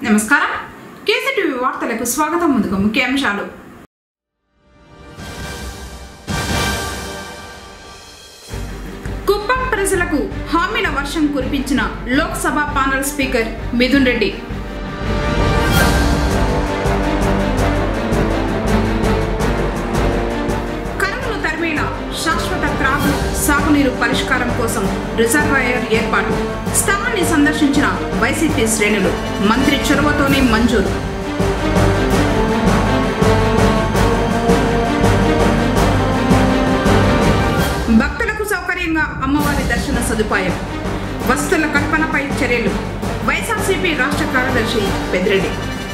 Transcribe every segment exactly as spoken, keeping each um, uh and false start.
నమస్కారం కేసీటీవీ వార్తలకు స్వాగతం. ముందుగా ముఖ్యాంశాలు. కుప్పం ప్రజలకు హామీల వర్షం కురిపించిన లోక్సభ ప్యానెల్ స్పీకర్ మిథున్ రెడ్డి. కరువును తరిమేలా శాశ్వత త్రాగు సాగునీరు పరిష్కారం కోసం రిజర్వాయర్ ఏర్పాటు. స్థలాన్ని సందర్శించిన వైసీపీ శ్రేణులు. మంత్రి చొరవతోనే మంజూరు. భక్తులకు సౌకర్యంగా అమ్మవారి దర్శన సదుపాయం. వస్తువుల కల్పనపై చర్యలు. వైఎస్ఆర్సీపీ రాష్ట్ర కార్యదర్శి పెద్దిరెడ్డి.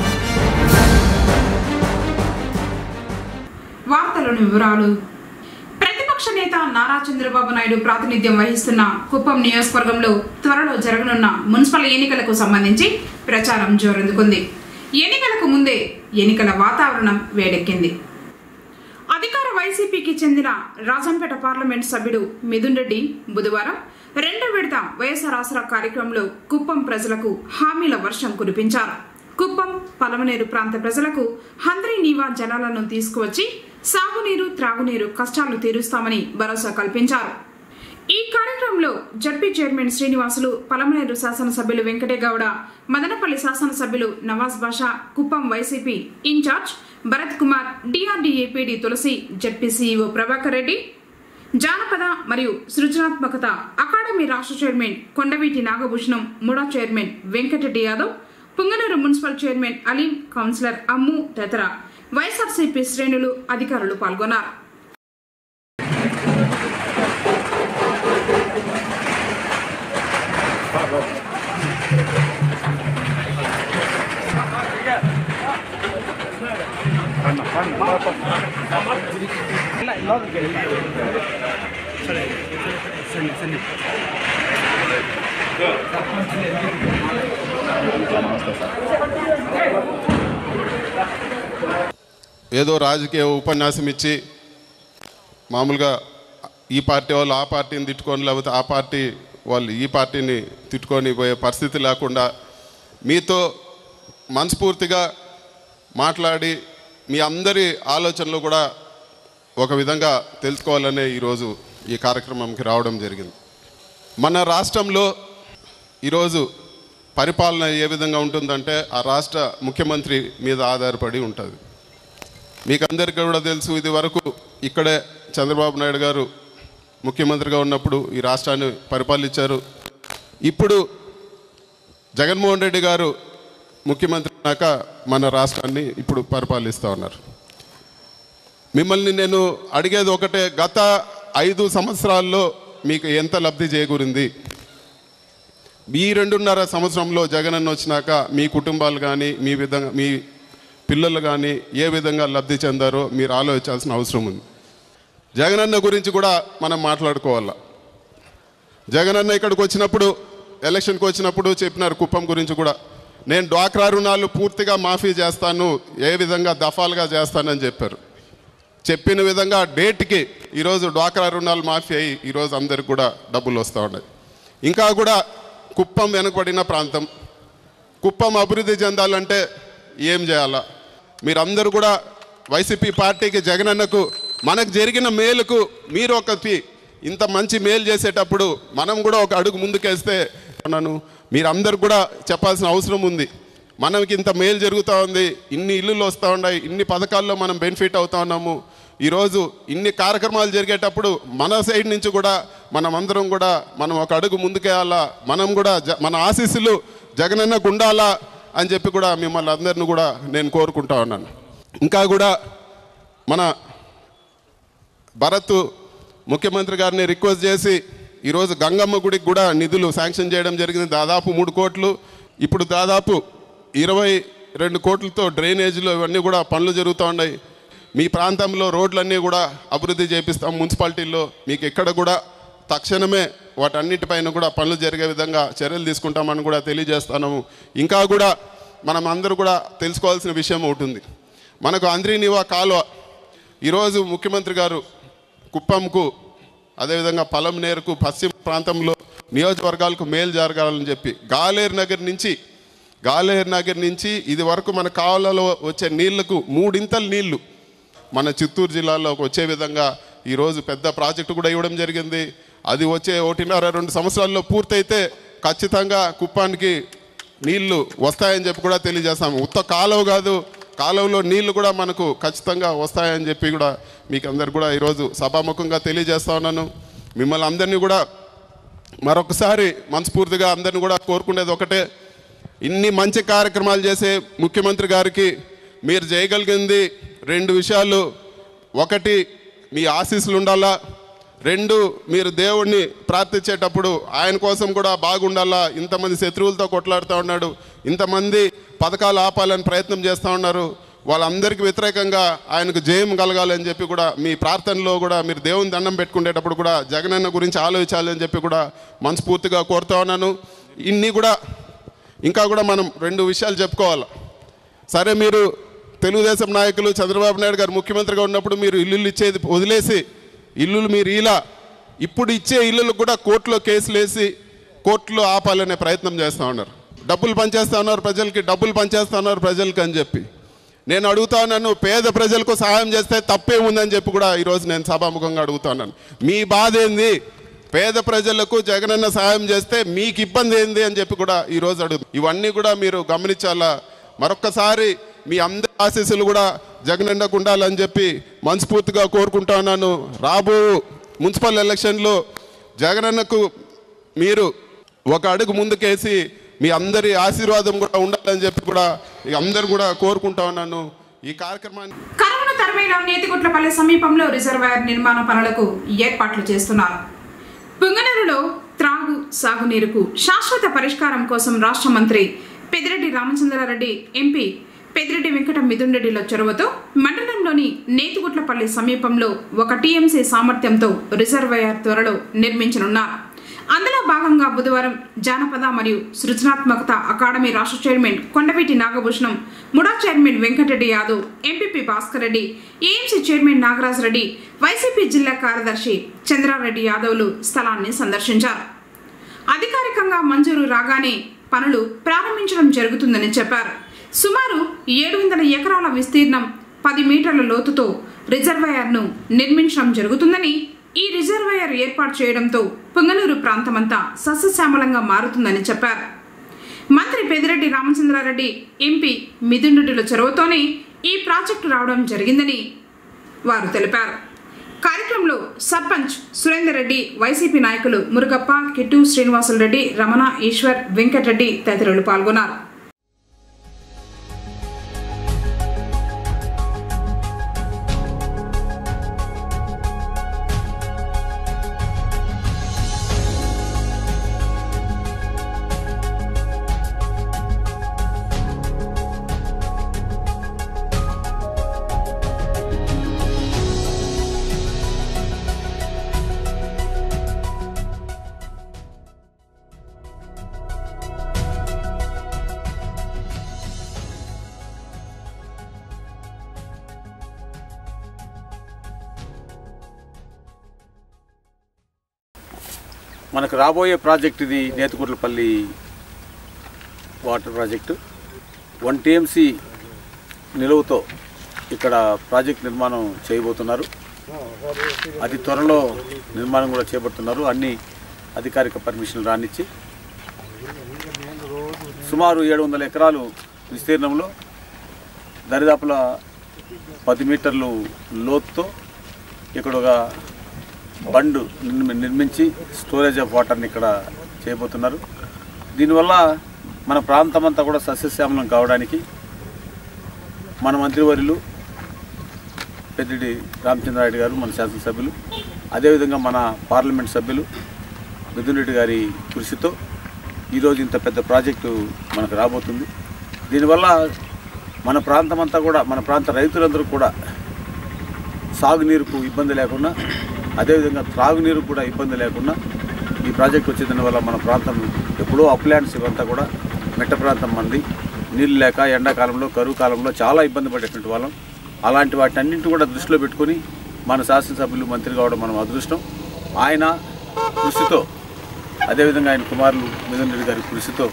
వార్తలోని వివరాలు. ప్రతిపక్ష నేత నారా చంద్రబాబు నాయుడు ప్రాతినిధ్యం వహిస్తున్న కుప్పం నియోజకవర్గంలో త్వరలో జరగనున్న మున్సిపల్ ఎన్నికలకు సంబంధించి ప్రచారం జోరందుకుంది. ఎన్నికలకు ముందే ఎన్నికల వాతావరణం వేడెక్కింది. అధికార వైసీపీకి చెందిన రాజంపేట పార్లమెంట్ సభ్యుడు మిథున్ రెడ్డి బుధవారం రెండో విడత వైఎస్ఆర్ ఆసరా కార్యక్రమంలో కుప్పం ప్రజలకు హామీల వర్షం కురిపించారు. కుప్పం పలమనేరు ప్రాంత ప్రజలకు హంద్రీ నీవా జలాలను తీసుకువచ్చి సాగునీరు త్రాగునీరు కష్టాలు తీరుస్తామని భరోసా కల్పించారు. ఈ కార్యక్రమంలో జడ్పీ చైర్మన్ శ్రీనివాసులు, పలమనేరు శాసనసభ్యులు వెంకటేగౌడ, మదనపల్లి శాసనసభ్యులు Nawaz Basha, Kuppam YCP incharge Bharath Kumar, DRDA PD Tulasi, ZP CEO Prabhakar Reddy, జానపద మరియు సృజనాత్మకత అకాడమీ రాష్ట్ర chairman Kondaveeti Nagabhushanam, MUDA chairman Venkata Reddy Yadav, Punganur municipal chairman Aleem, councillor Ammu తదితర వైఎస్ఆర్సీపీ శ్రేణులు, అధికారులు పాల్గొన్నారు. ఏదో రాజకీయ ఉపన్యాసం ఇచ్చి మామూలుగా ఈ పార్టీ వాళ్ళు ఆ పార్టీని తిట్టుకొని, లేకపోతే ఆ పార్టీ వాళ్ళు ఈ పార్టీని తిట్టుకొని పోయే పరిస్థితి లేకుండా మీతో మనస్ఫూర్తిగా మాట్లాడి మీ అందరి ఆలోచనలు కూడా ఒక విధంగా తెలుసుకోవాలనే ఈరోజు ఈ కార్యక్రమంకి రావడం జరిగింది. మన రాష్ట్రంలో ఈరోజు పరిపాలన ఏ విధంగా ఉంటుందంటే ఆ రాష్ట్ర ముఖ్యమంత్రి మీద ఆధారపడి ఉంటుంది. మీకు అందరికీ కూడా తెలుసు, ఇది వరకు ఇక్కడే చంద్రబాబు నాయుడు గారు ముఖ్యమంత్రిగా ఉన్నప్పుడు ఈ రాష్ట్రాన్ని పరిపాలించారు. ఇప్పుడు జగన్మోహన్ రెడ్డి గారు ముఖ్యమంత్రి అయినాక మన రాష్ట్రాన్ని ఇప్పుడు పరిపాలిస్తూ ఉన్నారు. మిమ్మల్ని నేను అడిగేది ఒకటే, గత ఐదు సంవత్సరాల్లో మీకు ఎంత లబ్ధి చేకూరింది? ఈ రెండున్నర సంవత్సరంలో జగనన్న వచ్చినాక మీ కుటుంబాలు కానీ మీ విధంగా మీ పిల్లలు కానీ ఏ విధంగా లబ్ధి చెందారో మీరు ఆలోచించాల్సిన అవసరం ఉంది. జగనన్న గురించి కూడా మనం మాట్లాడుకోవాలా. జగనన్న ఇక్కడికి వచ్చినప్పుడు, ఎలక్షన్కి వచ్చినప్పుడు చెప్పినారు కుప్పం గురించి కూడా, నేను డ్వాక్రా రుణాలు పూర్తిగా మాఫీ చేస్తాను, ఏ విధంగా దఫాలుగా చేస్తానని చెప్పారు. చెప్పిన విధంగా డేట్కి ఈరోజు డ్వాక్రా రుణాలు మాఫీ అయ్యి ఈరోజు అందరికి కూడా డబ్బులు వస్తూ ఉన్నాయి. ఇంకా కూడా కుప్పం వెనుకబడిన ప్రాంతం, కుప్పం అభివృద్ధి చెందాలంటే ఏం చేయాలా? మీరందరూ కూడా వైసీపీ పార్టీకి, జగనన్నకు, మనకు జరిగిన మేలుకు మీరు ఒకటి ఇంత మంచి మేలు చేసేటప్పుడు మనం కూడా ఒక అడుగు ముందుకేస్తే అన్నాను మీరందరూ కూడా చెప్పాల్సిన అవసరం ఉంది. మనకి ఇంత మేలు జరుగుతూ ఉంది, ఇన్ని ఇల్లులు వస్తూ ఉన్నాయి, ఇన్ని పథకాల్లో మనం బెనిఫిట్ అవుతా ఉన్నాము. ఈరోజు ఇన్ని కార్యక్రమాలు జరిగేటప్పుడు మన సైడ్ నుంచి కూడా మనం అందరం కూడా మనం ఒక అడుగు ముందుకేయాలా, మనం కూడా మన ఆశీస్సులు జగనన్నకు ఉండాలా అని చెప్పి కూడా మిమ్మల్ని అందరిని కూడా నేను కోరుకుంటా ఉన్నాను. ఇంకా కూడా మన భరత్ ముఖ్యమంత్రి గారిని రిక్వెస్ట్ చేసి ఈరోజు గంగమ్మ గుడికి కూడా నిధులు శాంక్షన్ చేయడం జరిగింది, దాదాపు మూడు కోట్లు. ఇప్పుడు దాదాపు ఇరవై రెండు కోట్లతో డ్రైనేజీలు ఇవన్నీ కూడా పనులు జరుగుతూ ఉన్నాయి. మీ ప్రాంతంలో రోడ్లన్నీ కూడా అభివృద్ధి చేపిస్తాం. మున్సిపాలిటీల్లో మీకు ఎక్కడ కూడా తక్షణమే వాటన్నిటిపైన కూడా పనులు జరిగే విధంగా చర్యలు తీసుకుంటామని కూడా తెలియజేస్తున్నాము. ఇంకా కూడా మనం అందరూ కూడా తెలుసుకోవాల్సిన విషయం ఉంటుంది. మనకు హంద్రీ నీవా కాలువ ఈరోజు ముఖ్యమంత్రి గారు కుప్పంకు అదేవిధంగా పలమనేరుకు పశ్చిమ ప్రాంతంలో నియోజకవర్గాలకు మేలు జరగాలని చెప్పి గాలేరు నగర్ నుంచి గాలేరు నగర్ నుంచి ఇది వరకు మన కాలువలో వచ్చే నీళ్లకు మూడింతల నీళ్లు మన చిత్తూరు జిల్లాలోకి వచ్చే విధంగా ఈరోజు పెద్ద ప్రాజెక్టు కూడా ఇవ్వడం జరిగింది. అది వచ్చే ఒకటిన్నర రెండు సంవత్సరాల్లో పూర్తయితే ఖచ్చితంగా కుప్పానికి నీళ్లు వస్తాయని చెప్పి కూడా తెలియజేస్తాము. ఉత్త కాలువ కాదు, కాలువలో నీళ్లు కూడా మనకు ఖచ్చితంగా వస్తాయని చెప్పి కూడా మీకు అందరు కూడా ఈరోజు సభాముఖంగా తెలియజేస్తా ఉన్నాను. మిమ్మల్ని అందరినీ కూడా మరొకసారి మనస్ఫూర్తిగా అందరినీ కూడా కోరుకునేది ఒకటే, ఇన్ని మంచి కార్యక్రమాలు చేసే ముఖ్యమంత్రి గారికి మీరు చేయగలిగింది రెండు విషయాలు. ఒకటి మీ ఆశీస్సులు ఉండాలా, రెండు మీరు దేవుణ్ణి ప్రార్థించేటప్పుడు ఆయన కోసం కూడా బాగుండాలా. ఇంతమంది శత్రువులతో కొట్లాడుతూ ఉన్నాడు, ఇంతమంది పథకాలు ఆపాలని ప్రయత్నం చేస్తూ ఉన్నారు, వాళ్ళందరికీ వ్యతిరేకంగా ఆయనకు జయం కలగాలని చెప్పి కూడా మీ ప్రార్థనలో కూడా మీరు దేవుని దండం పెట్టుకునేటప్పుడు కూడా జగనన్న గురించి ఆలోచించాలని చెప్పి కూడా మనస్ఫూర్తిగా కోరుతూ ఉన్నాను. ఇన్ని కూడా ఇంకా కూడా మనం రెండు విషయాలు చెప్పుకోవాలి. సరే, మీరు తెలుగుదేశం నాయకులు చంద్రబాబు నాయుడు గారు ముఖ్యమంత్రిగా ఉన్నప్పుడు మీరు ఇల్లులు ఇచ్చేది వదిలేసి ఇల్లులు మీరు ఇలా ఇప్పుడు ఇచ్చే ఇల్లులకు కూడా కోర్టులో కేసులు వేసి కోర్టులో ఆపాలనే ప్రయత్నం చేస్తూ ఉన్నారు. డబ్బులు పనిచేస్తూ ఉన్నారు ప్రజలకి, డబ్బులు పనిచేస్తూ ఉన్నారు ప్రజలకి అని చెప్పి నేను అడుగుతా ఉన్నాను. పేద ప్రజలకు సహాయం చేస్తే తప్పే ఉందని చెప్పి కూడా ఈరోజు నేను సభాముఖంగా అడుగుతా ఉన్నాను. మీ బాధ ఏంది? పేద ప్రజలకు జగనన్న సహాయం చేస్తే మీకు ఇబ్బంది ఏంది అని చెప్పి కూడా ఈరోజు అడుగు. ఇవన్నీ కూడా మీరు గమనించాలా. మరొక్కసారి మీ అందరి ఆశీస్సులు కూడా జగనన్నకు ఉండాలని చెప్పి మనస్ఫూర్తిగా కోరుకుంటా ఉన్నాను. రాబో మున్సిపల్ ఎలక్షన్లో జగనన్నకు మీరు ఒక అడుగు ముందుకేసి మీ అందరి ఆశీర్వాదం కూడా ఉండాలని చెప్పి కూడా అందరు కూడా కోరుకుంటా ఉన్నాను. ఈ కార్యక్రమాన్ని కరోనా తరమేలో నేతిగుట్లపల్లి సమీపంలో రిజర్వాయర్ నిర్మాణ పనులకు ఏర్పాట్లు చేస్తున్నారు. పుంగనూరులో త్రాగు సాగునీరుకు శాశ్వత పరిష్కారం కోసం రాష్ట్ర మంత్రి పెద్దిరెడ్డి రామచంద్రారెడ్డి, ఎంపీ పెద్దిరెడ్డి వెంకట మిథున్ రెడ్డిల చొరవతో మండలంలోని నేతిగుట్లపల్లి సమీపంలో ఒక టీఎంసీ సామర్థ్యంతో రిజర్వాయర్ త్వరలో నిర్మించనున్నారు. అందులో భాగంగా బుధవారం జానపద మరియు సృజనాత్మకత అకాడమీ రాష్ట్ర chairman Kondaveeti Nagabhushanam, MUDA chairman Venkata Reddy Yadav, MPP Bhaskar Reddy, AMC chairman Nagaraj Reddy, YCP జిల్లా కార్యదర్శి చంద్రారెడ్డి యాదవ్లు స్థలాన్ని సందర్శించారు. అధికారికంగా మంజూరు రాగానే పనులు ప్రారంభించడం జరుగుతుందని చెప్పారు. సుమారు ఏడు వందల ఎకరాల విస్తీర్ణం, పది మీటర్ల లోతుతో రిజర్వాయర్ను నిర్మించడం జరుగుతుందని, ఈ రిజర్వాయర్ ఏర్పాటు చేయడంతో పుంగనూరు ప్రాంతమంతా సస్యశ్యామలంగా మారుతుందని చెప్పారు. మంత్రి పెద్దిరెడ్డి రామచంద్రారెడ్డి, ఎంపీ మిథున్ రెడ్డిల చొరవతోనే ఈ ప్రాజెక్టు రావడం జరిగిందని వారు తెలిపారు. కార్యక్రమంలో సర్పంచ్ సురేందర్ రెడ్డి, వైసీపీ నాయకులు మురుగప్ప, కిట్టు శ్రీనివాసులరెడ్డి, రమణ, ఈశ్వర్, వెంకటరెడ్డి తదితరులు పాల్గొన్నారు. మనకు రాబోయే ప్రాజెక్ట్ ఇది Nethiguttlapalli water project. One TMC నిలువతో ఇక్కడ ప్రాజెక్ట్ నిర్మాణం చేయబోతున్నారు. అతి త్వరలో నిర్మాణం కూడా చేపడుతున్నారు. అన్ని అధికారిక పర్మిషన్లు రానిచ్చి సుమారు ఏడు వందల ఎకరాలు విస్తీర్ణంలో దరిదాపుల పది మీటర్లు లోతుతో ఇక్కడ ఒక బండ్ నిర్మించి స్టోరేజ్ ఆఫ్ వాటర్ని ఇక్కడ చేయబోతున్నారు. దీనివల్ల మన ప్రాంతం అంతా కూడా సస్యశ్యామలం కావడానికి మన మంత్రివర్యులు పెద్దిరెడ్డి రామచంద్రారెడ్డి గారు, మన శాసనసభ్యులు, అదేవిధంగా మన పార్లమెంట్ సభ్యులు మిథున్ రెడ్డి గారి కృషితో ఈరోజు ఇంత పెద్ద ప్రాజెక్టు మనకు రాబోతుంది. దీనివల్ల మన ప్రాంతం అంతా కూడా, మన ప్రాంత రైతులందరూ కూడా సాగునీరుకు ఇబ్బంది లేకుండా, అదేవిధంగా త్రాగునీరు కూడా ఇబ్బంది లేకుండా ఈ ప్రాజెక్ట్ వచ్చేదాని వల్ల మన ప్రాంతం ఎప్పుడో అప్లాండ్స్ ఇవంతా కూడా మెట్ట ప్రాంతం మంది నీళ్ళు లేక ఎండాకాలంలో కరువు కాలంలో చాలా ఇబ్బంది పడేటువంటి వాళ్ళం. అలాంటి వాటి అన్నింటి కూడా దృష్టిలో పెట్టుకుని మన శాసనసభ్యులు మంత్రి కావడం మనం అదృష్టం. ఆయన కృషితో, అదేవిధంగా ఆయన కుమారులు మిథున్ రెడ్డి గారి కృషితో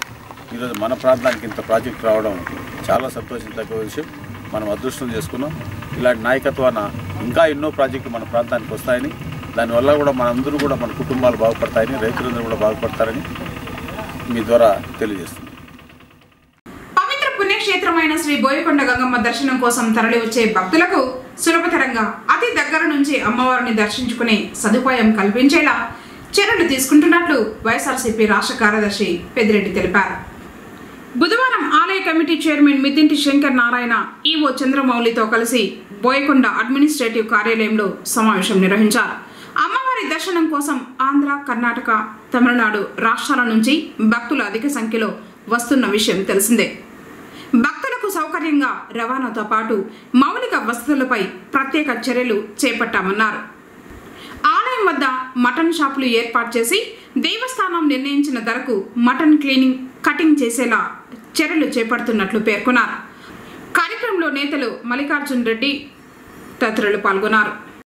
ఈరోజు మన ప్రాంతానికి ఇంత ప్రాజెక్ట్ రావడం చాలా సంతోషించదగ్గ విషయం. మనం అదృష్టం చేసుకున్నాం. ఇలాంటి నాయకత్వాన ఇంకా ఎన్నో ప్రాజెక్టులు మన ప్రాంతానికి వస్తాయని, దానివల్ల కూడా మనందరూ కూడా మన కుటుంబాలు బాగుపడతాయని, రైతులందరూ కూడా బాగుపడతారని మీ ద్వారా తెలియజేస్తున్నాం. పవిత్ర పుణ్యక్షేత్రమైన శ్రీ బోయకొండ గంగమ్మ దర్శనం కోసం తరలి వచ్చే భక్తులకు సులభతరంగా అతి దగ్గర నుంచి అమ్మవారిని దర్శించుకునే సదుపాయం కల్పించేలా చర్యలు తీసుకుంటున్నట్లు వైఎస్ఆర్సీపీ రాష్ట్ర కార్యదర్శి పెద్దిరెడ్డి తెలిపారు. బుధవారం ఆలయ committee chairman Middinti Shankar Narayana EO చంద్రమౌళితో కలిసి బోయకొండ అడ్మినిస్ట్రేటివ్ కార్యాలయంలో సమావేశం నిర్వహించారు. అమ్మవారి దర్శనం కోసం ఆంధ్ర, కర్ణాటక, తమిళనాడు రాష్ట్రాల నుంచి భక్తులు అధిక సంఖ్యలో వస్తున్న విషయం తెలిసిందే. భక్తులకు సౌకర్యంగా రవాణాతో పాటు మౌలిక వసతులపై ప్రత్యేక చర్యలు చేపట్టామన్నారు. ఆలయం వద్ద మటన్ షాపులు ఏర్పాటు చేసి దేవస్థానం నిర్ణయించిన ధరకు మటన్ క్లీనింగ్, కటింగ్ చేసేలా చర్యలు చేపడుతున్నట్లు పేర్కొన్నారు. కార్యక్రమంలో నేతలు మల్లికార్జున్ రెడ్డి తదితరులు పాల్గొన్నారు.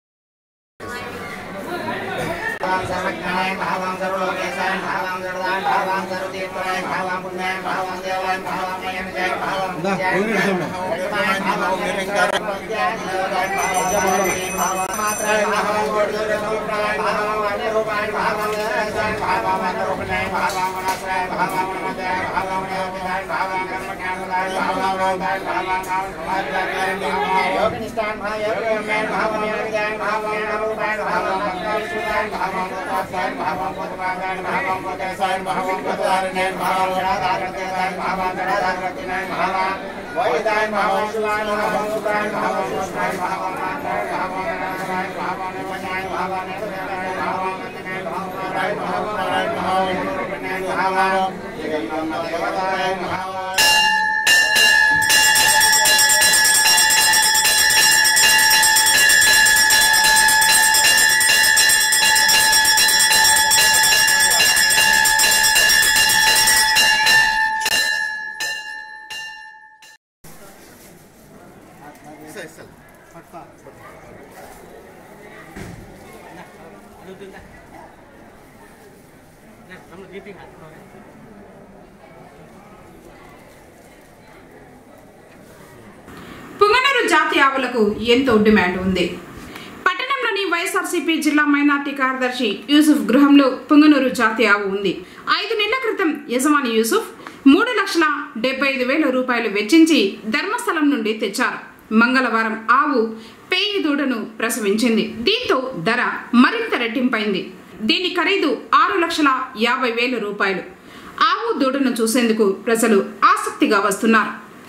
పుంగనూరు జాతి ఆవులకు ఎంతో డిమాండ్ ఉంది. పట్టణంలోని వైఎస్ఆర్సీపీ జిల్లా మైనార్టీ కార్యదర్శి యూసుఫ్ గృహంలో పుంగనూరు జాతి ఆవు ఉంది. ఐదు నెలల క్రితం యజమాని యూసుఫ్ మూడు లక్షల డెబ్బై ఐదు వేల రూపాయలు వెచ్చించి ధర్మస్థలం నుండి తెచ్చారు. మంగళవారం ఆవు పేయి దూడను ప్రసవించింది. దీంతో ధర మరింత రెట్టింపైంది. దీని ఖరీదు ఆరు లక్షల యాభై వేల రూపాయలు. ఆవు దూడను చూసేందుకు ప్రజలు ఆసక్తిగా వస్తున్నారు.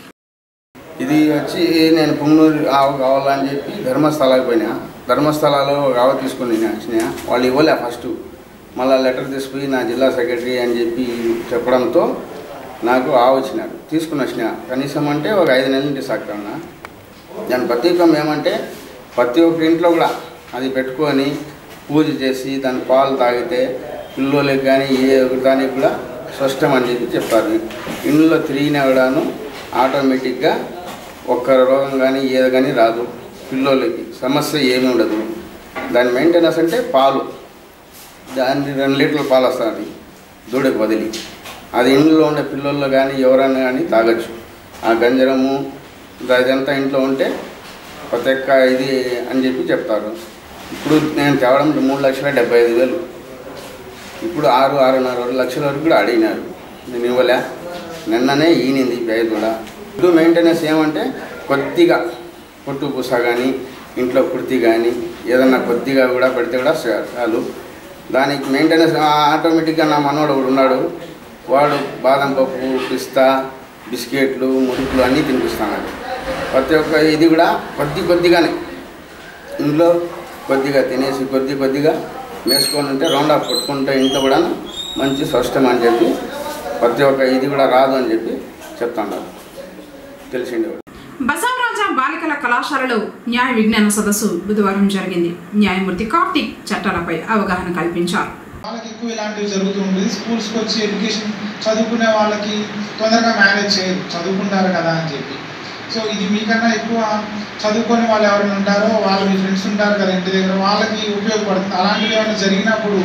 ఇది వచ్చి నేను పుంగనూరు ఆవు కావాలని చెప్పి ధర్మస్థలానికి పోయినా. ధర్మస్థలాలో ఒక ఆవు తీసుకుని నేను వచ్చిన వాళ్ళు ఇవ్వలే. ఫస్ట్ మళ్ళీ లెటర్ తీసుకుని నా జిల్లా సెక్రటరీ అని చెప్పి చెప్పడంతో నాకు ఆవు వచ్చినాడు. తీసుకుని వచ్చిన కనీసం అంటే ఒక ఐదు నెలల నుంచి సాగుతున్నా. దాని ప్రత్యేకం ఏమంటే ప్రతి ఒక్క ఇంట్లో కూడా అది పెట్టుకొని పూజ చేసి దాని పాలు తాగితే పిల్లలకి కానీ ఏ దానికి కూడా స్పష్టం అని చెప్పి చెప్పారు. ఇంట్లో తిరిగినా కూడాను ఆటోమేటిక్గా ఒక్క రోగం కానీ ఏది కానీ రాదు. పిల్లలకి సమస్య ఏమీ ఉండదు. దాని మెయింటెనెన్స్ అంటే పాలు, దాన్ని రెండు లీటర్ల పాలు వస్తుంది దూడకు వదిలి. అది ఇంట్లో ఉండే పిల్లల్లో కానీ ఎవరైనా కానీ తాగొచ్చు. ఆ గంజరము అదంతా ఇంట్లో ఉంటే ప్రతి ఒక్క ఇది అని చెప్పి చెప్తారు. ఇప్పుడు నేను తేవడం మూడు లక్షల డెబ్బై ఐదు వేలు ఇప్పుడు ఆరు ఆరున్నర రెండు లక్షల వరకు కూడా అడిగినారు. నేను ఇవ్వలే. నిన్ననే ఈనింది పేరు కూడా. ఇప్పుడు మెయింటెనెన్స్ ఏమంటే కొద్దిగా పొట్టు పూస కానీ ఇంట్లో కుర్తి కానీ ఏదన్నా కొద్దిగా కూడా పెడితే కూడా చాలు. దానికి మెయింటెనెన్స్ ఆటోమేటిక్గా నా మనోడు ఒకడు ఉన్నాడు. వాడు బాదం పప్పు, పిస్తా, బిస్కెట్లు, మురుకులు అన్నీ తినిపిస్తున్నాడు. ప్రతి ఒక్క ఇది కూడా కొద్ది కొద్దిగానే ఇంట్లో కొద్దిగా తినేసి కొద్ది కొద్దిగా వేసుకొని ఉంటే రౌండ్ ఆఫ్ కొట్టుకుంటే ఇంట్లో కూడా మంచి స్పష్టం అని చెప్పి ప్రతి ఒక్క ఇది కూడా రాదు అని చెప్పి చెప్తున్నారు. తెలిసిండే బసవరాజా బాలికల కళాశాలలో న్యాయ విజ్ఞాన సదస్సు బుధవారం జరిగింది. న్యాయమూర్తి కార్తిక్ చట్టాలపై అవగాహన కల్పించారు. వాళ్ళకి ఎక్కువ ఇలాంటివి జరుగుతూ ఉంటుంది. స్కూల్స్కి వచ్చి ఎడ్యుకేషన్ చదువుకునే వాళ్ళకి తొందరగా మేనేజ్ చేయరు, చదువుకుంటారు కదా అని చెప్పి. సో ఇది మీకన్నా ఎక్కువ చదువుకొని వాళ్ళు ఎవరైనా ఉంటారో వాళ్ళు మీ ఫ్రెండ్స్ ఉంటారు కదా ఇంటి దగ్గర, వాళ్ళకి ఉపయోగపడుతుంది. అలాంటివి ఏమైనా జరిగినప్పుడు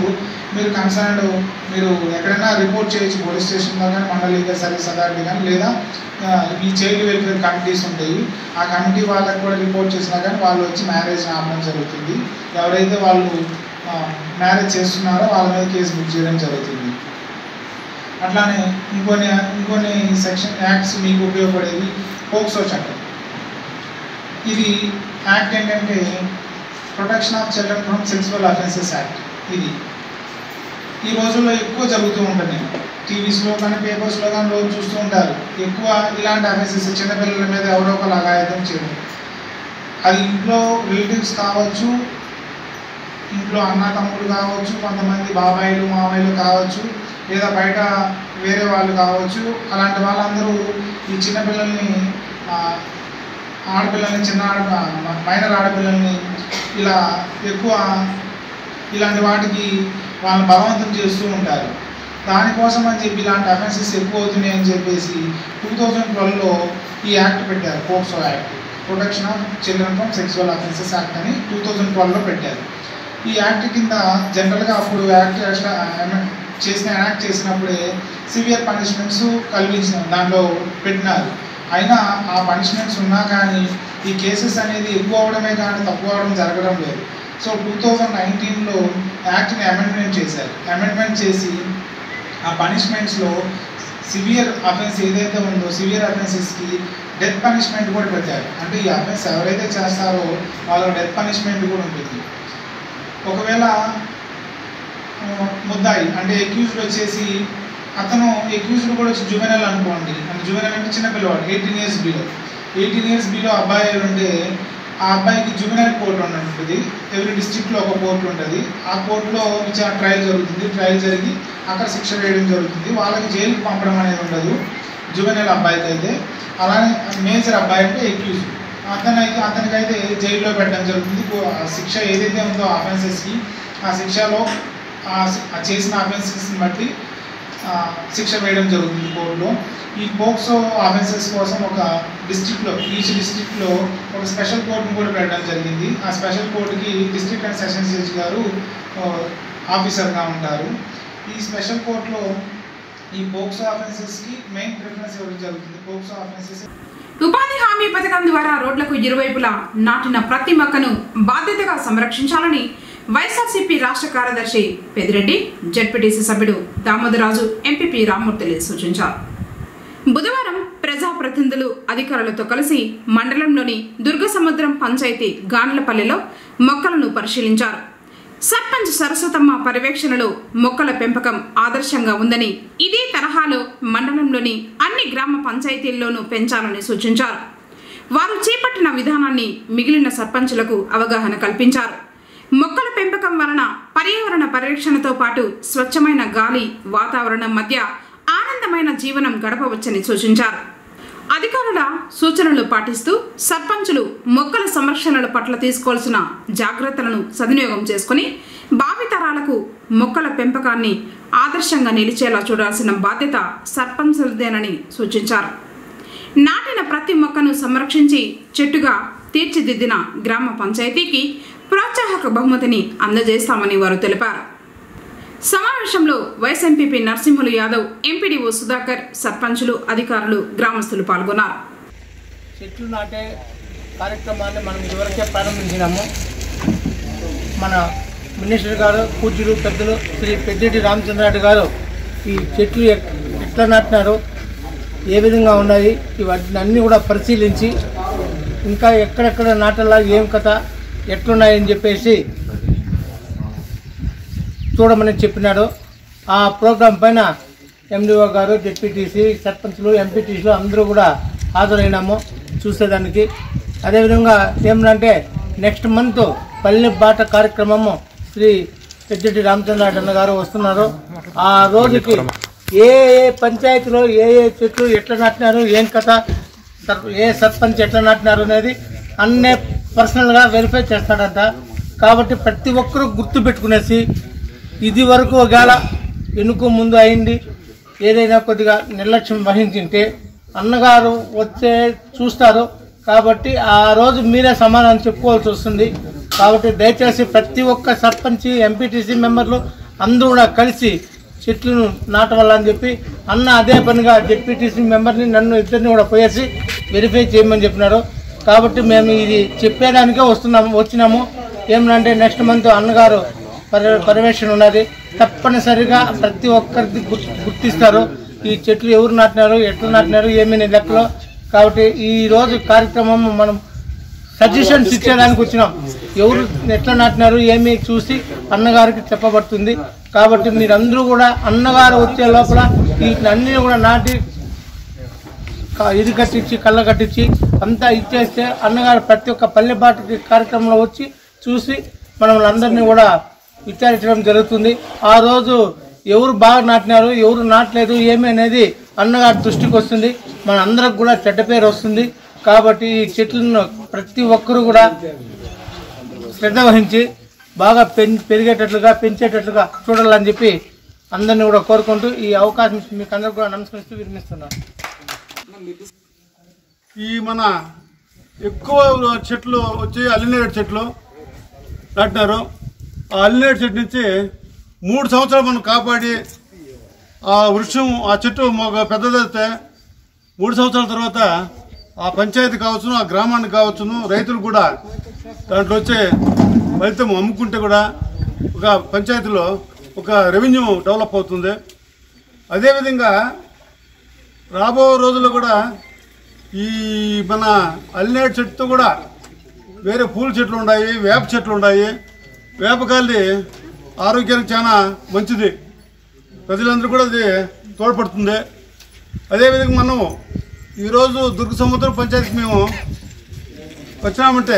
మీరు కన్సర్న్డ్ మీరు ఎక్కడైనా రిపోర్ట్ చేయొచ్చు పోలీస్ స్టేషన్లో కానీ మండల లీగల్ సర్వీస్ అథారిటీ కానీ లేదా ఈ చైల్డ్ వెల్ఫేర్ కమిటీస్ ఉంటాయి ఆ కమిటీ వాళ్ళకి కూడా రిపోర్ట్ చేసినా కానీ వాళ్ళు వచ్చి మ్యారేజ్ ఆపడం జరుగుతుంది. ఎవరైతే వాళ్ళు మ్యారేజ్ చేస్తున్నారో వాళ్ళ మీద కేసు బుక్ చేయడం జరుగుతుంది. అట్లానే ఇంకొన్ని ఇంకొన్ని సెక్షన్ యాక్ట్స్ మీకు ఉపయోగపడేది పోక్సో చట్టం. ఇది యాక్ట్ ఏంటంటే protection of children from sexual offences act. ఇది ఈ రోజుల్లో ఎక్కువ జరుగుతూ ఉంటుంది. టీవీస్లో కానీ పేపర్స్లో కానీ రోజు చూస్తూ ఉంటారు. ఎక్కువ ఇలాంటి అఫెన్సెస్ చిన్నపిల్లల మీద ఎవరో ఒకరు అఘాయిత్యం చేయడం. అది ఇంట్లో రిలేటివ్స్ కావచ్చు, ఇంట్లో అన్న తమ్ముడు కావచ్చు, కొంతమంది బాబాయిలు మామయ్యలు కావచ్చు, లేదా బయట వేరే వాళ్ళు కావచ్చు. అలాంటి వాళ్ళందరూ ఈ చిన్నపిల్లల్ని ఆడపిల్లల్ని చిన్న ఆడ మైనర్ ఆడపిల్లల్ని ఇలా ఎక్కువ ఇలాంటి వాటికి వాళ్ళని బలవంతం చేస్తూ ఉంటారు. దానికోసం అని చెప్పి ఇలాంటి అఫెన్సెస్ ఎక్కువ అవుతున్నాయి అని చెప్పేసి టూ థౌజండ్ ట్వెల్వ్లో ఈ యాక్ట్ పెట్టారు, POCSO act, protection of children from sexual offences act అని టూ థౌజండ్ ట్వెల్వ్లో పెట్టారు. ఈ యాక్ట్ కింద జనరల్గా అప్పుడు యాక్ట్ చేసిన యాక్ట్ చేసినప్పుడే సివియర్ పనిష్మెంట్స్ కల్పించిన దాంట్లో పెట్టినారు. అయినా ఆ పనిష్మెంట్స్ ఉన్నా కానీ ఈ కేసెస్ అనేది ఎక్కువ అవడమే కానీ తక్కువ అవడం జరగడం లేదు. సో టూ థౌజండ్ నైన్టీన్లో యాక్ట్ని అమెండ్మెంట్ చేశారు. అమెండ్మెంట్ చేసి ఆ పనిష్మెంట్స్లో సివియర్ అఫెన్స్ ఏదైతే ఉందో సివియర్ అఫెన్సెస్కి డెత్ పనిష్మెంట్ కూడా పెట్టారు. అంటే ఈ అఫెన్స్ ఎవరైతే చేస్తారో వాళ్ళకి డెత్ పనిష్మెంట్ కూడా ఉంటుంది. ఒకవేళ ముద్దాయి అంటే అక్యూజ్డ్ వచ్చేసి అతను అక్యూజ్డ్ కూడా వచ్చి జువెనల్ అనుకోండి. అంటే జువెనల్ అంటే చిన్నపిల్లవాడు, eighteen years below eighteen years below అబ్బాయి ఉంటే ఆ అబ్బాయికి జువెనల్ కోర్టు ఉంటుంది. ఎవరి డిస్ట్రిక్ట్లో ఒక కోర్టు ఉంటుంది. ఆ కోర్టులో విచారణ ట్రయల్ జరుగుతుంది. ట్రయల్ జరిగి అక్కడ శిక్ష వేయడం జరుగుతుంది. వాళ్ళకి జైలుకి పంపడం అనేది ఉండదు జువెనల్ అబ్బాయికి అయితే. అలానే మేజర్ అబ్బాయి అంటే అక్యూజ్ అతనైతే అతనికైతే జైల్లో పెట్టడం జరుగుతుంది. శిక్ష ఏదైతే ఉందో అఫెన్సెస్కి ఆ శిక్షలో ఆ చేసిన అఫెన్సెస్ని బట్టి శిక్ష వేయడం జరుగుతుంది కోర్టులో. ఈ పోక్సో అఫెన్సెస్ కోసం ఒక డిస్ట్రిక్ట్లో ఈచ్ డిస్ట్రిక్ట్లో ఒక స్పెషల్ కోర్టును కూడా పెట్టడం జరిగింది. ఆ స్పెషల్ కోర్టుకి డిస్ట్రిక్ట్ అండ్ సెషన్స్ జడ్జి గారు ఆఫీసర్గా ఉంటారు. ఈ స్పెషల్ కోర్టులో ఈ పోక్సో అఫెన్సెస్కి మెయిన్ ప్రిఫరెన్స్ ఇవ్వడం జరుగుతుంది. పోక్సో అఫెన్సెస్ ఉపాధి హామీ పథకం ద్వారా రోడ్లకు ఇరువైపులా నాటిన ప్రతి మొక్కను బాధ్యతగా సంరక్షించాలని వైఎస్ఆర్సీపీ రాష్ట్ర కార్యదర్శి పెద్దిరెడ్డి, జెడ్పీటీసీ సభ్యుడు దామోదరాజు, ఎంపీపీ రామ్మూర్తిలు సూచించారు. బుధవారం ప్రజాప్రతినిధులు అధికారులతో కలిసి మండలంలోని దుర్గసముద్రం పంచాయతీ గాన్లపల్లిలో మొక్కలను పరిశీలించారు. సర్పంచ్ సరస్వతమ్మ పర్యవేక్షణలో మొక్కల పెంపకం ఆదర్శంగా ఉందని, ఇదే తరహాలో మండలంలోని అన్ని గ్రామ పంచాయతీల్లోనూ పెంచాలని సూచించారు. వారు చేపట్టిన విధానాన్ని మిగిలిన సర్పంచులకు అవగాహన కల్పించారు. మొక్కల పెంపకం వలన పర్యావరణ పరిరక్షణతో పాటు స్వచ్ఛమైన గాలి, వాతావరణం మధ్య ఆనందమైన జీవనం గడపవచ్చని సూచించారు. అధికారుల సూచనలు పాటిస్తూ సర్పంచులు మొక్కల సంరక్షణల పట్ల తీసుకోవాల్సిన జాగ్రత్తలను సద్వినియోగం చేసుకుని భావితరాలకు మొక్కల పెంపకాన్ని ఆదర్శంగా నిలిచేలా చూడాల్సిన బాధ్యత సర్పంచులదేనని సూచించారు. నాటిన ప్రతి మొక్కను సంరక్షించి చెట్టుగా తీర్చిదిద్దిన గ్రామ పంచాయతీకి ప్రోత్సాహక బహుమతిని అందజేస్తామని వారు తెలిపారు. సమావేశంలో vice MPP Narasimhulu Yadav, MPDO Sudhakar, సర్పంచులు, అధికారులు, గ్రామస్తులు పాల్గొన్నారు. చెట్లు నాటే కార్యక్రమాన్ని మనం ఇదివరకే ప్రారంభించినాము. మన మినిస్టర్ గారు, పూజ్యులు పెద్దలు శ్రీ పెద్దిరెడ్డి రామచంద్రారెడ్డి గారు ఈ చెట్లు ఎట్లా నాటినారు, ఏ విధంగా ఉన్నాయి, ఇవన్నీ అన్నీ కూడా పరిశీలించి ఇంకా ఎక్కడెక్కడ నాటలా, ఏం కథ, ఎట్లున్నాయని చెప్పేసి చూడమని చెప్పినాడు. ఆ ప్రోగ్రాం పైన ఎండిఓ గారు, జెడ్పీటీసీ, సర్పంచ్లు, ఎంపీటీసీలు అందరూ కూడా హాజరైనాము చూసేదానికి. అదేవిధంగా ఏమంటే నెక్స్ట్ మంత్ పల్లె బాట కార్యక్రమము శ్రీ పెద్దిరెడ్డి రామచంద్రారెడ్డి అన్న గారు వస్తున్నారు. ఆ రోజుకి ఏ ఏ పంచాయతీలో ఏ ఏ చెట్లు ఎట్లా నాటినారు, ఏం కథ, ఏ సర్పంచ్ ఎట్లా నాటినారు అనేది అన్నే పర్సనల్గా వెరిఫై చేస్తాడంట. కాబట్టి ప్రతి ఒక్కరూ గుర్తు పెట్టుకునేసి ఇది వరకు ఒకవేళ ఎన్నుకు ముందు అయింది ఏదైనా కొద్దిగా నిర్లక్ష్యం వహించింటే అన్నగారు వచ్చే చూస్తారు. కాబట్టి ఆ రోజు మీరే సమాధానం చెప్పుకోవాల్సి వస్తుంది. కాబట్టి దయచేసి ప్రతి ఒక్క సర్పంచ్, ఎంపీటీసీ మెంబర్లు అందరూ కూడా కలిసి చెట్లను నాటవాలని చెప్పి అన్న అదే పనిగా జెడ్పీటీసీ మెంబర్ని నన్ను ఇద్దరిని కూడా పోయేసి వెరిఫై చేయమని చెప్పినారు. కాబట్టి మేము ఇది చెప్పేదానికే వస్తున్నాము వచ్చినాము. ఏమనంటే నెక్స్ట్ మంత్ అన్నగారు పర్య పర్యవేక్షణ ఉన్నది. తప్పనిసరిగా ప్రతి ఒక్కరికి గుర్తిస్తారు ఈ చెట్లు ఎవరు నాటినారు, ఎట్లా నాటినారు, ఏమైనా లెక్కలో. కాబట్టి ఈరోజు కార్యక్రమం మనం సజెషన్స్ ఇచ్చేదానికి వచ్చినాం. ఎవరు ఎట్లా నాటినారు ఏమి చూసి అన్నగారికి చెప్పబడుతుంది. కాబట్టి మీరందరూ కూడా అన్నగారు వచ్చే లోపల వీటిని కూడా నాటి ఇది కట్టించి కళ్ళ కట్టించి అంతా ఇచ్చేస్తే అన్నగారు ప్రతి ఒక్క పల్లెపాటి కార్యక్రమంలో వచ్చి చూసి మనల్ని అందరినీ కూడా విచారించడం జరుగుతుంది. ఆ రోజు ఎవరు బాగా నాటినారు ఎవరు నాటలేదు ఏమి అనేది అన్నగారి దృష్టికి వస్తుంది. మన అందరికి కూడా చెడ్డ పేరు వస్తుంది. కాబట్టి ఈ చెట్లను ప్రతి ఒక్కరూ కూడా శ్రద్ధ వహించి బాగా పెం పెరిగేటట్లుగా పెంచేటట్లుగా చూడాలని చెప్పి అందరినీ కూడా కోరుకుంటూ ఈ అవకాశం మీకు అందరికి కూడా నమస్కరిస్తూ విరమిస్తున్నాను. ఈ మన ఎక్కువ చెట్లు వచ్చి అల్లినేరేడు చెట్లు నాటినారు. ఆ అల్లినేరేడు చెట్టు నుంచి మూడు సంవత్సరాలు మనం కాపాడి ఆ వృక్షం ఆ చెట్టు పెద్దదైతే మూడు సంవత్సరాల తర్వాత ఆ పంచాయతీ కావచ్చును ఆ గ్రామానికి కావచ్చును రైతులు కూడా దాంట్లో వచ్చే ఫలితం అమ్ముకుంటే కూడా ఒక పంచాయతీలో ఒక రెవెన్యూ డెవలప్ అవుతుంది. అదేవిధంగా రాబో రోజుల్లో కూడా ఈ మన అల్లినేడు చెట్టుతో కూడా వేరే పూల చెట్లు ఉన్నాయి, వేప చెట్లు ఉన్నాయి. వేపకాయలు ఆరోగ్యానికి చాలా మంచిది, ప్రజలందరూ కూడా అది తోడ్పడుతుంది. అదేవిధంగా మనం ఈరోజు దుర్గ సముద్రం పంచాయతీకి మేము వచ్చినామంటే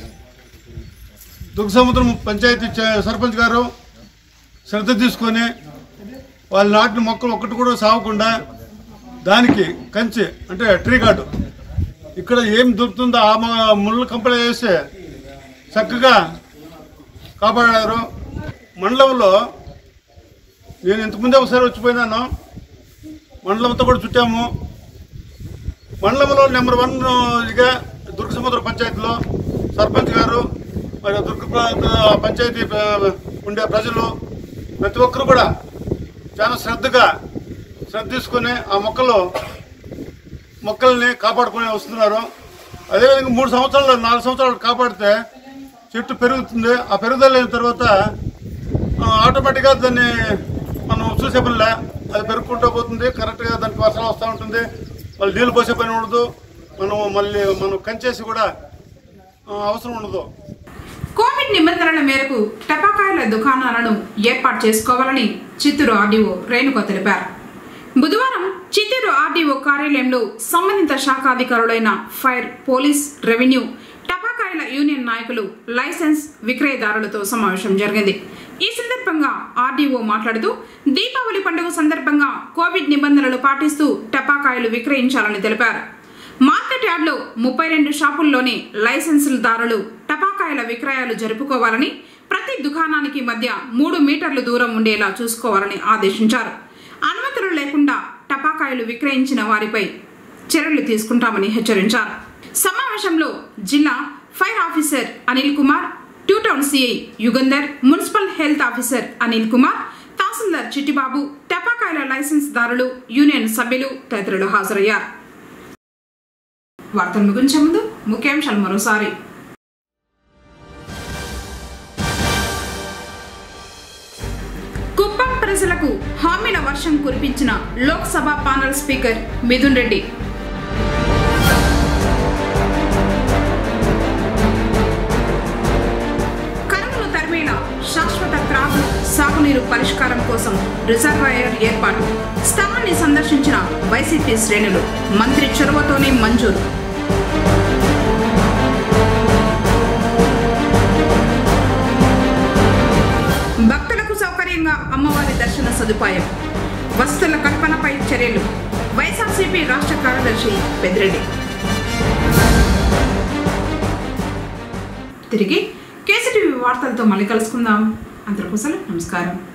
దుర్గ సముద్రం పంచాయతీ సర్పంచ్ గారు శ్రద్ధ తీసుకొని వాళ్ళ నాటిన మొక్కలు ఒక్కటి కూడా సాగకుండా దానికి కంచి అంటే ట్రీ గార్డు ఇక్కడ ఏం దొరుకుతుందో ఆ ముళ్ళ కంపెనీ వేస్తే చక్కగా కాపాడారు. మండలంలో నేను ఇంతకుముందే ఒకసారి వచ్చిపోయినాను, మండలంతో కూడా చుట్టాము. మండలంలో నెంబర్ వన్గా దుర్గ సముద్ర పంచాయతీలో సర్పంచ్ గారు మరి దుర్గ పంచాయతీ ఉండే ప్రజలు ప్రతి ఒక్కరు కూడా చాలా శ్రద్ధగా శ్రద్ధ తీసుకుని ఆ మొక్కలు మొక్కల్ని కాపాడుకుని వస్తున్నారు. అదేవిధంగా మూడు సంవత్సరాలు నాలుగు సంవత్సరాలు కాపాడితే చెట్టు పెరుగుతుంది. ఆ పెరుగుదల అయిన తర్వాత ఆటోమేటిక్గా దాన్ని మనం చూసే పనిలే, అది పెరుగుకుంటూ పోతుంది. కరెక్ట్గా దానికి వర్షాలు వస్తూ ఉంటుంది. మళ్ళీ నీళ్ళు పోసే పని ఉండదు, మనం మళ్ళీ మనం కంచేసి కూడా అవసరం ఉండదు. కోవిడ్ నిబంధనల మేరకు టపాకాయల దుకాణాలను ఏర్పాటు చేసుకోవాలని చిత్తూరు ఆర్డీఓ రేణుక తెలిపారు. బుధవారం చిత్తూరు ఆర్డీఓ కార్యాలయంలో సంబంధిత శాఖ అధికారులైన ఫైర్, పోలీస్, రెవెన్యూ, టపాకాయల యూనియన్ నాయకులు, లైసెన్స్ విక్రయదారులతో సమావేశం జరిగింది. ఈ సందర్భంగా ఆర్డీఓ మాట్లాడుతూ దీపావళి పండుగ సందర్భంగా కోవిడ్ నిబంధనలు పాటిస్తూ టపాకాయలు విక్రయించాలని తెలిపారు. మార్కెట్ యార్డ్లో ముప్పై రెండు షాపుల్లోనే లైసెన్సులదారులు టపాకాయల విక్రయాలు జరుపుకోవాలని, ప్రతి దుకాణానికి మధ్య మూడు మీటర్ల దూరం ఉండేలా చూసుకోవాలని ఆదేశించారు. అనుమతులు లేకుండా టపాకాయలు విక్రయించిన వారిపై చర్యలు తీసుకుంటామని హెచ్చరించారు. సమావేశంలో జిల్లా fire officer Anil Kumar, two town CI Yugandhar, municipal health officer Anil Kumar, తహసీల్దార్ చిట్టిబాబు, టపాకాయల లైసెన్స్ దారులు, యూనియన్ సభ్యులు తదితరులు హాజరయ్యారు. వార్తలు ముగించే ముందు ముఖ్యాంశాలు మరోసారి. కుప్పం ప్రజలకు హామీల వర్షం కురిపించిన లోక్సభ పానల్ స్పీకర్ మిథున్ రెడ్డి. కరువును తరిమేలా శాశ్వత త్రాగు సాగునీరు పరిష్కారం కోసం రిజర్వాయర్ ఏర్పాటు. స్థలాన్ని సందర్శించిన వైసీపీ శ్రేణులు. మంత్రి చొరవతోనే మంజూరు. భక్తులకు సౌకర్యంగా అమ్మవారి దర్శన సదుపాయం. వసతుల కల్పనపై చర్యలు. వైఎస్ఆర్సీపీ రాష్ట్ర కార్యదర్శి పెద్దిరెడ్డి. తిరిగి కేసీటీవీ వార్తలతో మళ్ళీ కలుసుకుందాం. అందరికీ నమస్కారం.